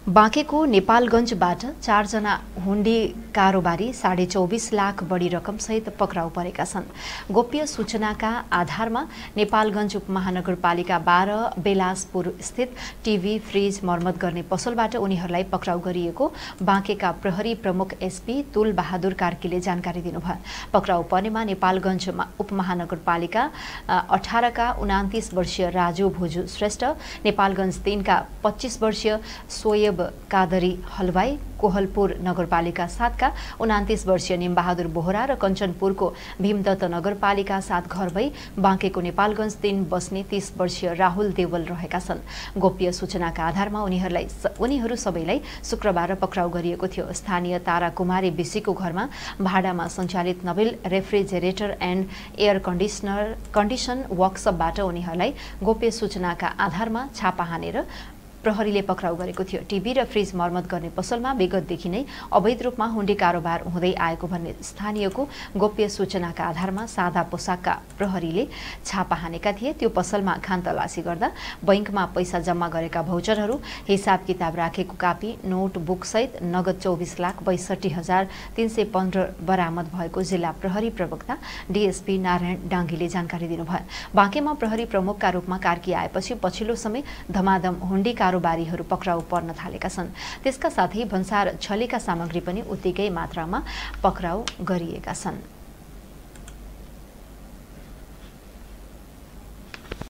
बाँकेको नेपालगञ्जबाट 4 जना हुण्डी कारोबारी 24.5 लाख बढी रकमसहित पक्राउ परेका छन्। गोप्य सूचनाका आधारमा नेपालगञ्ज उपमहानगरपालिका 12 बेलासपुर स्थित टिभी फ्रिज मर्मत गर्ने पसलबाट उनीहरूलाई पक्राउ गरिएको बाँकेका प्रहरी प्रमुख एसपी तुल बहादुर कार्कीले जानकारी दिनुभयो। पक्राउ पर्नेमा नेपालगञ्ज उपमहानगरपालिका 18 का 29 वर्षीय राजु भुजु श्रेष्ठ, नेपालगञ्ज 3 का 25 वर्षीय सोयब कादरी हलवाई, कोहलपुर नगरपालिका 7 का 29 वर्षीय निमबहादुर बोहरा र कञ्चनपुरको भीमदत्त नगरपालिका 7 घर भई बाँकेको नेपालगञ्ज 3 बस्ने 30 वर्षीय राहुल देवल रहेका छन्। गोप्य सूचनाका आधारमा उनीहरू सबैलाई शुक्रबार पक्राउ गरिएको थियो। स्थानीय तारा कुमारी बिसीको घरमा भाडामा सञ्चालित Nobel refrigerator and air condition वर्कसपबाट उनीहरूलाई गोप्य सूचनाका आधारमा छापा हानेर प्रहरीले पक्राउ गरेको थियो। टिभी र फ्रिज मर्मत गर्ने पसलमा विगतदेखि नै अवैध रूपमा हुण्डी कारोबार हुँदै आएको भन्ने स्थानीयको गोप्य सूचनाका आधारमा सादा पोसाकका प्रहरीले छापा हानेका थिए। त्यो पसलमा खानतलासी गर्दा बैंकमा पैसा जम्मा गरेका भाउचरहरू, हिसाब किताब राखेको कापी, नोट बुकसहित नगद 24,62,315 बरामद भएको जिल्ला प्रहरी प्रवक्ता डीएसपी नारायण डाङ्गीले जानकारी दिनुभयो। बाँकेमा प्रहरी प्रमुखका रूपमा कार्की आएपछि पछिल्लो समय धमाधम हुण्डी कारोबारीहरू पक्राउ पर्न थालेका छन्। त्यसका साथै भन्सार छलेका सामग्री पनि उत्तिकै मात्रामा पक्राउ गरिएका छन्।